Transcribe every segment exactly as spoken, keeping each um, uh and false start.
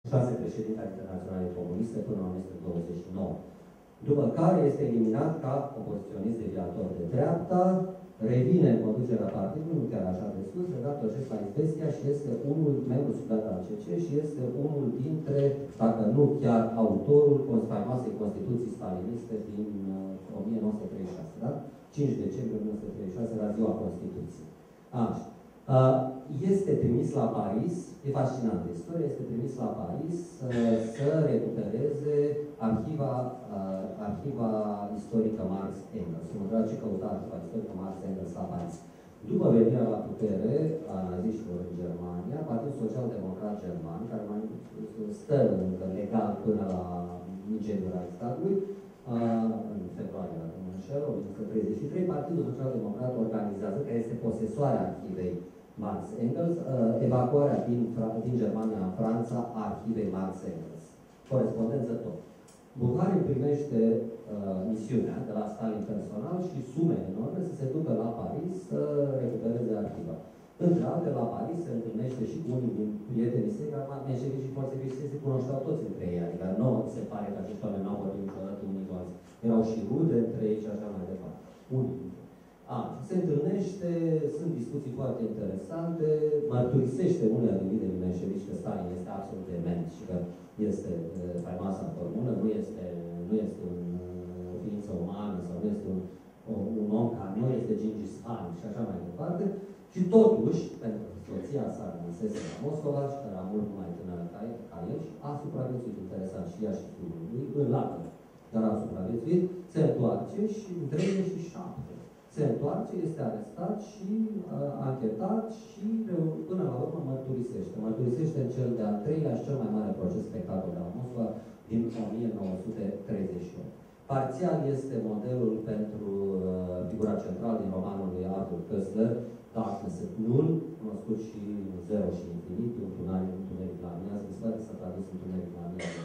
șase președinte al Internaționalei Comuniste până în o mie nouă sute douăzeci și nouă. După care este eliminat ca opoziționist deviator de dreapta, revine în conducerea partidului, nu chiar așa de sus, redactor șef la Izvestia și este unul membru supleant al C C și este unul dintre, dacă nu chiar autorul faimoasei Constituții staliniste din uh, o mie nouă sute treizeci și șase, da? cinci decembrie o mie nouă sute treizeci și șase, la ziua Constituției. Așa. Uh, este trimis la Paris, e fascinantă istoria, este trimis la Paris uh, să recupereze arhiva, uh, arhiva istorică Marx Engels. Să mă dragi ce căuta arhiva istorică Marx Engels la Paris. După venirea la putere a naziștilor în Germania, Partidul Social-Democrat German, care mai stă încă legal până la incendiul Reichstagului, uh, în februarie, dacă nu înșel, o mie nouă sute treizeci și trei, Partidul Social-Democrat organizează, care este posesoarea arhivei Marx Engels, uh, evacuarea din, din Germania în Franța a arhivei Marx Engels. Corespondență tot. Buhari primește uh, misiunea de la Stalin personal și sume enorme să se ducă la Paris să recupereze arhiva. Între altele, la Paris se întâlnește și cu unii din prietenii săi, care menșevici și forțevici se cunoșteau toți între ei. Adică nu se pare că acești oameni n-au vorbit niciodată unii cu alții. Erau și rude între ei și așa mai departe. Unii. A, se întâlnește, sunt discuții foarte interesante, mărturisește unul din liderii menșevici că Stalin este absolut dement și că este faimoasa formulă, nu este, nu este un, o ființă umană sau nu este un, un om ca noi, este Gengis Khan și așa mai departe. Și totuși, pentru că soția sa rămăsese la Moscova și că era mult mai tânără ca, ca el, a supraviețuit interesant și ea și fiul lui, în lată, dar a supraviețuit, se întoarce și în treizeci și șapte se întoarce, este arestat și uh, anchetat și până la urmă mărturisește. Mărturisește în cel de-al treilea și cel mai mare proces spectacol de la Moscova din o mie nouă sute treizeci și opt. Parțial este modelul pentru uh, figura centrală din romanul lui Arthur Koestler, Darkness at Noon, cunoscut și Zero și Infinit, Întuneric la miază, mi se pare că s-a tradus Întuneric la miază.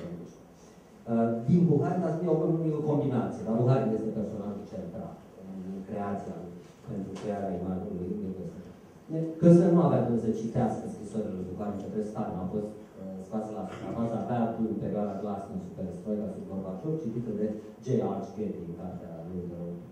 Uh, din Buhari, dar e o, e o combinație, dar Buhari este personajul central în creația lui, pentru crearea imaginului lui Koestler. Koestler nu avea cum să citească scrisorile lui Buhari către Stalin, a fost uh, scoasă la suprafață abia în perioada Glasnost și Perestroika sub Gorbaciov, citită de J. Arch Getty în cartea lui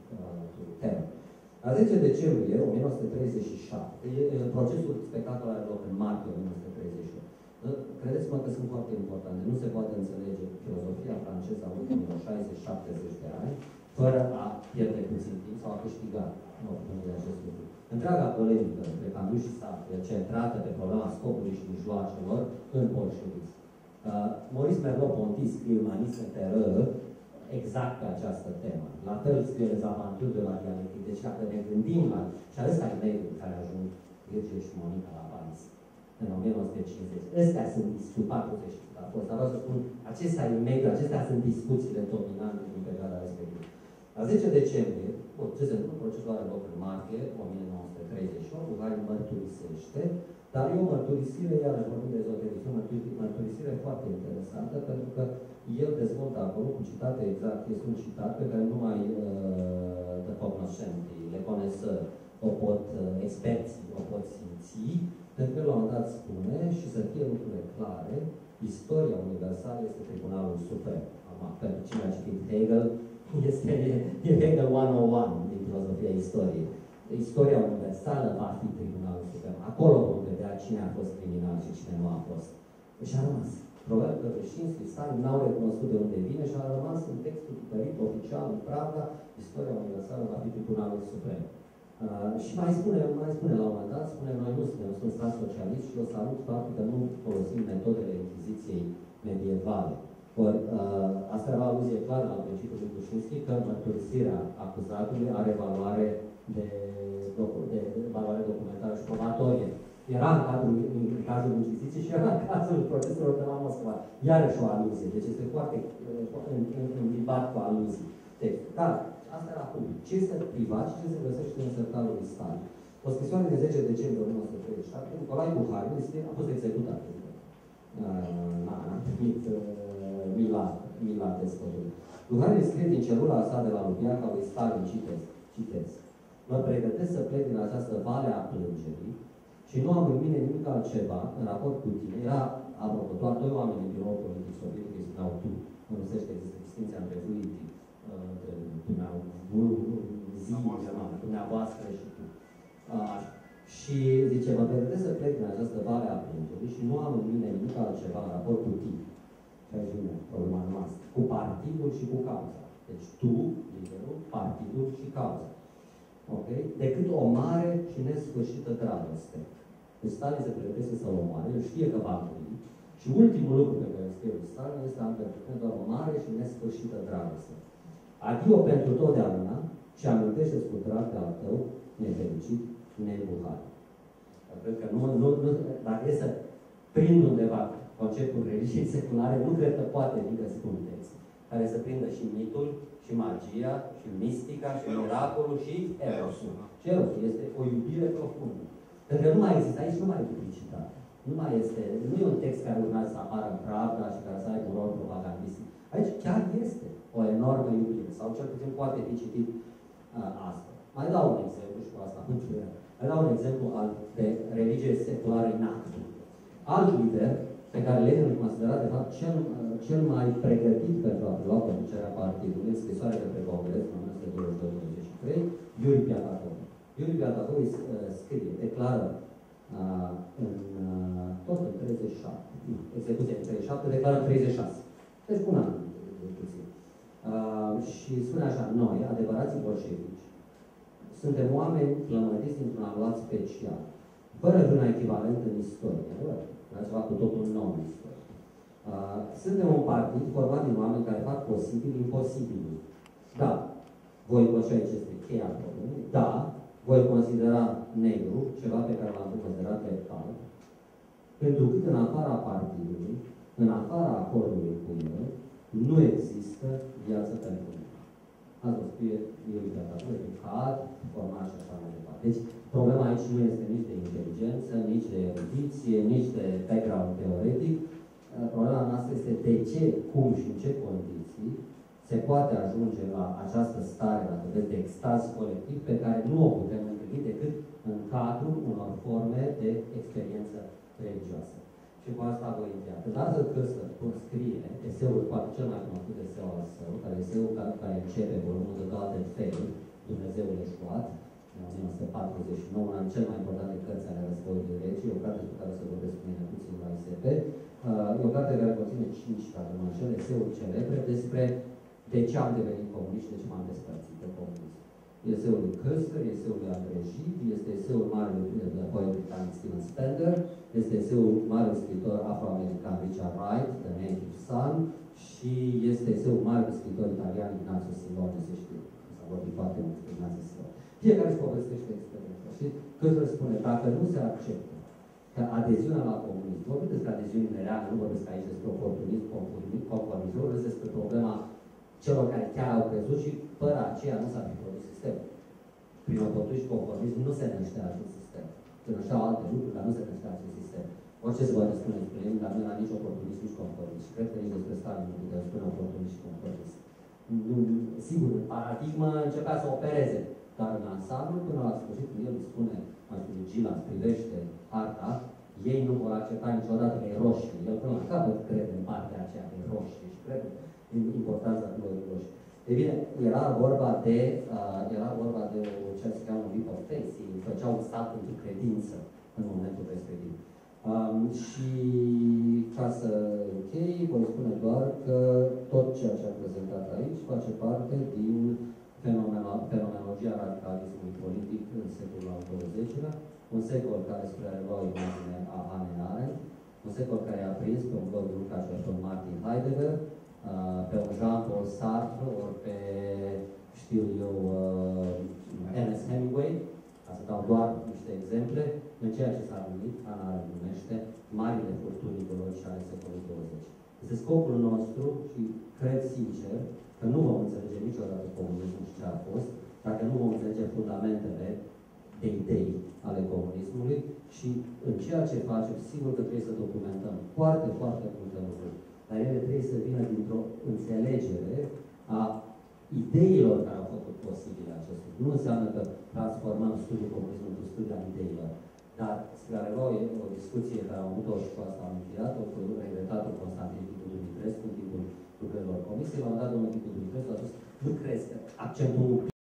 Terror. La zece decembrie o mie nouă sute treizeci și șapte, procesul spectacol are loc în martie o mie nouă sute treizeci și opt. Credeți-mă că sunt foarte importante. Nu se poate înțelege filozofia franceză a ultimilor șaizeci șaptezeci de ani fără a pierde puțin timp sau a câștiga de acest lucru. Întreaga polemică între Camus și Sartre, centrată pe problema scopului și mijloacelor în bolșevism. Uh, Maurice Merleau-Ponty scrie Humanisme Terreur exact pe această temă. La fel scrie Les Aventures de la dialectique. Deci dacă ne gândim la... Și ăsta e mediul care ajung Virgil și Monica la Paris în o mie nouă sute cincizeci. Astea sunt discuții, patruzeci a fost, dar vreau să spun, acestea e mediul, acestea sunt discuțiile dominante din perioada respectivă. La zece decembrie, ce se întâmplă? Procesul are loc în martie o mie nouă sute treizeci și opt, Buhari mărturisește, dar e o mărturisire, iarăși vorbim de ezoterism, o mărturisire foarte interesantă, pentru că el dezvoltă acolo, cu citate exact, este un citat pe care numai uh, de cognoscenti, le conesări, o pot, uh, experții, o pot simți, pentru că la un moment dat spune, și să fie lucrurile clare, istoria universală este Tribunalul Suprem. Acum, pentru cine a citit Hegel, este e Hegel o sută unu din filozofia istoriei. Istoria universală va fi Tribunalul Suprem. Acolo vom vedea cine a fost criminal și cine nu a fost. Și a rămas. Probabil că Reșinski, Stalin n-au recunoscut de unde vine și a rămas în textul tipărit oficial în Praga, istoria universală va fi Tribunalul Suprem. Uh, și mai spune, mai spune la un moment dat, spune, noi nu suntem, sunt stat socialist și o salut faptul că nu folosim metodele Inchiziției medievale. Or, uh, asta era o aluzie clară la principiul lui Reșinski că mărturisirea acuzatului are valoare de, de, de valoare documentară și probatorie. Era în, cadrul, în cazul Inchiziției și era în cazul proceselor de la Moscova. Iarăși o aluzie. Deci este foarte îmbibat cu aluzii. Deci, dar asta era public. Ce este privat și ce se găsește în sertarul lui Stalin. O scrisoare de zece decembrie o mie nouă sute treizeci și șapte, Nicolae Buhari a fost executat. N-a primit mila, mila despotului. Buhari scrie din celula sa de la Lubiaca lui Stalin, citez, citez. Mă pregătesc să plec din această vale a plângerii și nu am în mine nimic altceva în raport cu tine. Era, apropo, doar doi oameni în birou politic sovietic, îi spuneau tu. Nu înțelegi că există distinția între vuitii, între dumneavoastră și tu. Uh, și zice, mă pregătesc să plec din această vale a plângerii și nu am în mine nimic altceva în raport cu tine. Și aici vine problema noastră. Cu partidul și cu cauza. Deci tu, liderul, partidul și cauza. Ok? Decât o mare și nesfârșită dragoste. Deci Stalin se pregătește să-l omoare, el știe că va muri. Și ultimul lucru pe care îl scrie lui Stalin este am pentru doar o mare și nesfârșită dragoste. Adio pentru totdeauna și amintește-ți cu drag de al tău, nefericit, nebuhat. Cred că nu, nu, nu, dacă e să prind undeva conceptul religiei seculare, nu cred că poate fi găsit un text care să prindă și mitul, și magia, și mistica, și miracolul, și erosul. Și erosul este o iubire profundă. Pentru că nu mai există, aici nu mai e duplicitate. Nu mai este, nu e un text care urmează să apară în Pravda și care să aibă un rol propagandistic. Aici chiar este o enormă iubire, sau cel puțin poate fi citit uh, astfel. Mai dau un exemplu și cu asta încheiem. Mai dau un exemplu al de religie seculară în actu. Alt lider, pe care Lenin îl considera, de fapt, cel, uh, cel mai pregătit pentru a prelua conducerea partidului, în scrisoare către Congres, în o mie nouă sute douăzeci și doi douăzeci și trei, Iuri Piatakov. Iuri Piatakov uh, scrie, declară uh, în, uh, tot în treizeci și șapte, execuția în treizeci și șapte, declară în treizeci și șase. Deci un an puțin. Uh, și spune așa, noi, adevărații bolșevici, suntem oameni plămădiți dintr-un anulat special, fără vreun echivalent în istorie, era ceva cu totul nou în istorie. Uh, suntem un partid format din oameni care fac posibil imposibilul. Da, voi considera ce este cheia problemei, da, voi considera negru ceva pe care l-am considerat drept alb, pentru că în afara partidului, în afara acordului cu el, nu există viață pentru mine. Asta o scrie Iuri Piatakov, educat, format și așa mai departe. Deci, problema aici nu este nici de inteligență, nici de erudiție, nici de background teoretic. Problema noastră este de ce, cum și în ce condiții se poate ajunge la această stare, dacă vreți, de extaz colectiv, pe care nu o putem întâlni decât în cadrul unor forme de experiență religioasă. Și cu asta voi încheia. Pe Lazar Cârstă scrie eseul, poate cel mai cunoscut eseu al său, care eseul care, care începe volumul de God and Fail, Dumnezeul eșuat, în o mie nouă sute patruzeci și nouă, una din cele mai importante cărți ale războiului rece, o carte cu care o să vorbesc cu mine puțin la I S P. Uh, e o carte care conține cinci, dacă mă înșel, eseuri celebre despre de ce am devenit comunist și de ce m-am despărțit de comunism. Eseul lui Köster, eseul lui Andrei Gide, este eseul marelui poet britanic Stephen Spender, este eseul marelui scriitor afroamerican Richard Wright, The Native Son, și este eseul marelui scriitor italian Ignazio Silone, se știe, s-a vorbit foarte mult despre Ignazio Silone. Fiecare își povestește experiența. Și Köster spune, dacă nu se acceptă că adeziunea la comunism, vorbim despre adeziunile reale, nu vorbesc aici despre oportunism, conformism, vorbesc despre problema celor care chiar au crezut și fără aceea nu s-ar fi produs sistemul. Prin oportunism și conformism nu se năștea acest sistem. Se nășteau alte lucruri, dar nu se năștea acest sistem. Orice se poate spune despre el, dar nu era nici oportunism, nici conformism. Și cred că nici despre Stalin nu putea spune oportunism și conformism. Sigur, în paradigmă începea să opereze, dar în ansamblu, până la sfârșit, el îi spune, mai spune Gila, privește harta, ei nu vor accepta niciodată că e roșie. El până la capăt crede în partea aceea că e roșie și crede în importanța culorii roșii. E bine, era vorba de, uh, era vorba de o, ce se cheamă un leap of faith, îi făceau un stat pentru credință în momentul respectiv. Um, și ca să închei, voi spune doar că tot ceea ce am prezentat aici face parte din fenomenologia radicalismului politic în secolul al douăzecilea, un secol care spre a relua imagine a Hannah Arendt, un secol care a prins pe un blog de Lukács și pe un Martin Heidegger, uh, pe un Jean-Paul Sartre, ori pe, știu eu, uh, Ernest Hemingway, ca să dau doar niște exemple, în ceea ce s-a numit, Hannah Arendt numește, marile furtuni ideologice ale secolului douăzeci. Este scopul nostru și cred sincer că nu vom înțelege niciodată comunismul și ce a fost, dacă nu vom înțelege fundamentele de idei ale comunismului și în ceea ce facem, sigur că trebuie să documentăm foarte, foarte multe lucruri, dar ele trebuie să vină dintr-o înțelegere a ideilor care au făcut posibile acest lucru. Nu înseamnă că transformăm studiul comunismului într-un studiu al ideilor. Dar, spre a avea o discuție care am avut-o și cu asta am încheiat-o, cu regretatul Constantin Ticu Dumitrescu în timpul lucrărilor comisiei, m-am dat domnul Ticu Dumitrescu, a spus, nu crezi că accentul